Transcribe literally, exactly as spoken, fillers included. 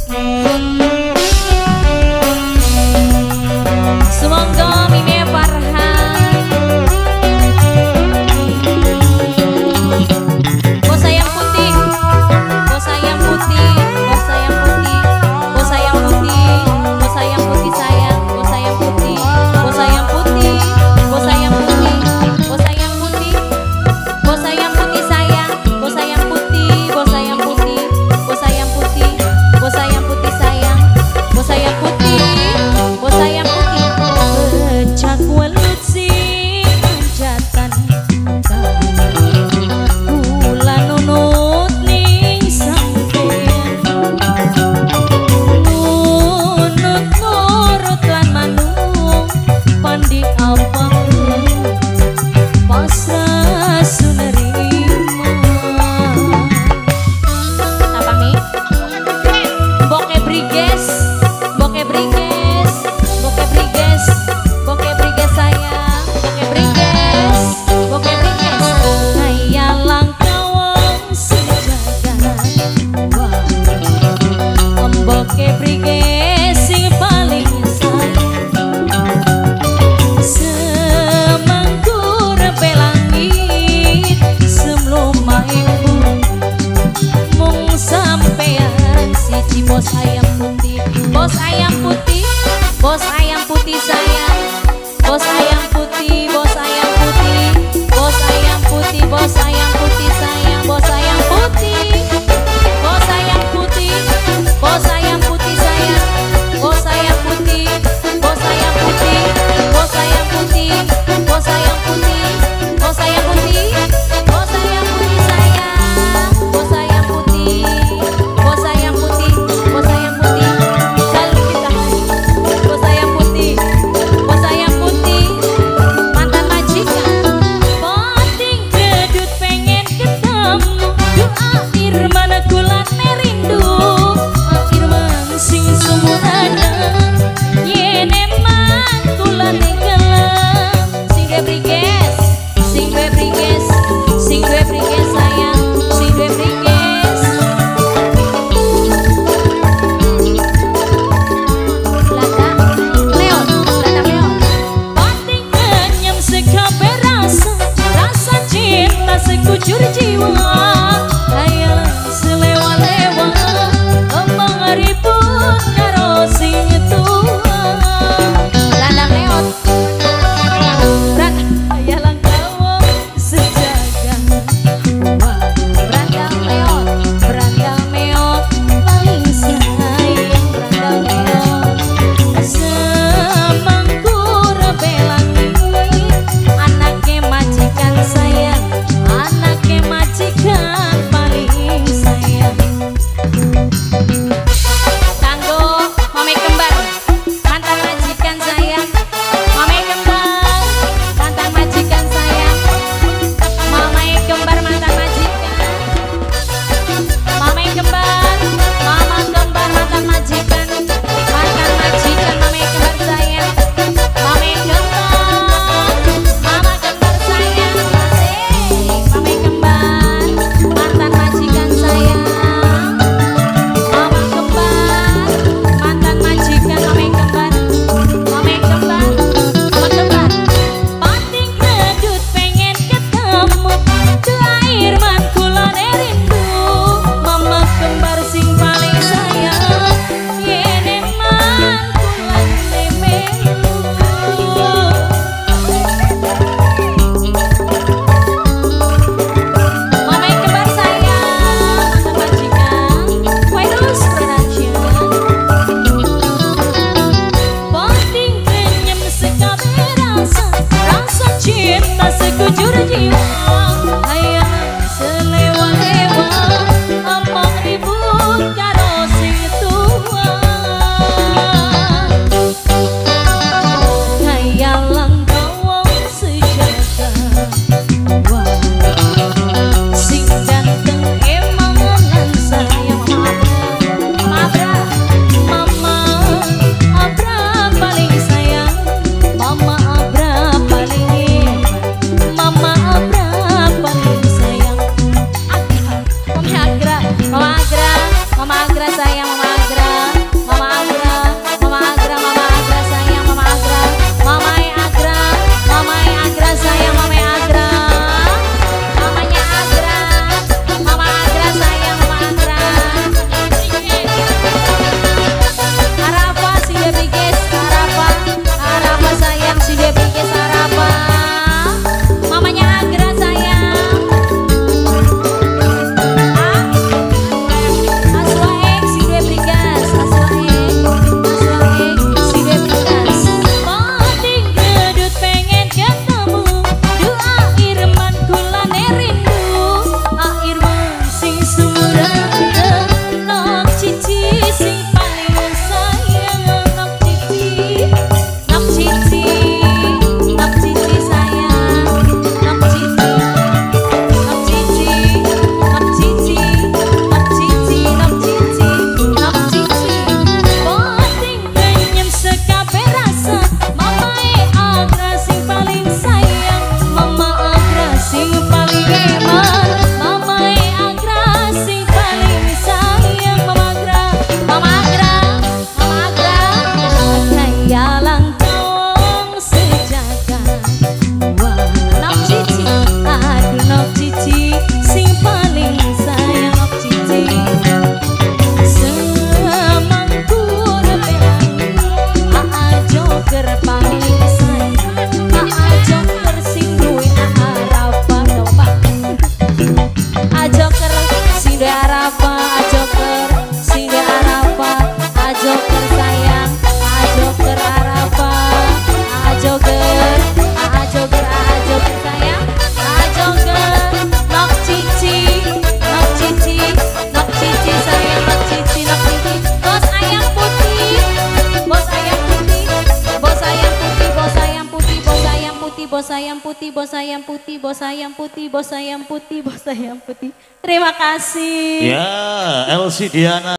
Semoga Mime Farhan bos sayang putih, bos sayang putih, bos sayang putih, bos sayang putih, bos sayang putih sayang, bos sayang putih, bos sayang putih, bos sayang putih, bos sayang putih, bos sayang putih sayang, bos sayang putih, bos sayang putih, bos sayang putih, bos sayang putih sayang, bos sayang putih, bos sayang putih, becak welut sing anjatan kula nunut ning sampeyan nunut nurut lan manung pandi apa pasrah sunerima tapami boke briges boke briges boke briges boke briges sayang boke briges boke briges hayalang kawang sejagat wah boke briges sing paling sayang semangkur pelangit sebelum main mung sampean siji bos ayam putih, bos ayam putih, bos ayam putih sayang, bos ayam putih, bos ayam putih, bos ayam putih, bos ayam putih sayang, bos ayam putih, bos ayam putih, bos ayam putih sayang, bos ayam putih, bos ayam putih, bos ayam putih, bos ayam putih, bos ayam putih, bos ayam putih sayang, bos ayam putih, bos ayam putih, bos ayam putih, selalu kita, bos ayam putih, bos ayam putih, mantan majikan, poting gedut pengen ketemu, doa Irman kulan merindu, Irman sing sumurana, yene man kulan gelem, sing gue briges, sing gue briges, sing gue briges sayang, sing gue briges. Lada, Leon, Lada Leon. Pating kenyam sekabe rasa, rasa cinta sekujur jiwa. Hayalan selewa-lewa, emang ribut karo sing tua. Lada Leon. Berat, hayalan kawang sejagat. Wah, berandal meot, berandal meot, paling sayang berandal meot. Semangkur belangit, anaknya majikan sayang, anaknya majikan paling sayang. Kanggo mame kembar, mantan majikan sayang, mame kembar, mantan majikan sayang, mame kembar mantan majikan, mame kembar, mama kembar mantan majikan, mantan majikan mame kembar sayang, mame kembar, mama kembar sayang, asik, mame kembar, mantan majikan sayang, mama kembar, mantan majikan mame kembar, mame kembar, mama kembar, pating gedut pengen ketemu, doa Irman kulon rindu, mama kembar sing paling sayang, yene man kulon melu. Mame kembar sayang, mantan majikan, Wairus Production. Poting kenyam sekabe rasa, rasa cinta sekujur jiwa. Hayalan selewa-lewa, amang ribut karo sing tua. Hayalan kawang sejagat, wah, sing ganteng emang lan sayang Mama Abra, Mama Abra paling sayang, Mama Abra paling hebat, Mama Abra paling sayang. Mama Agra, Mama Agra, Mama Agra sayang, Mama Agra. bos ayam putih, bos ayam putih, bos ayam putih, bos ayam putih, bos ayam putih. Terima kasih. Ya, Elsie Diana.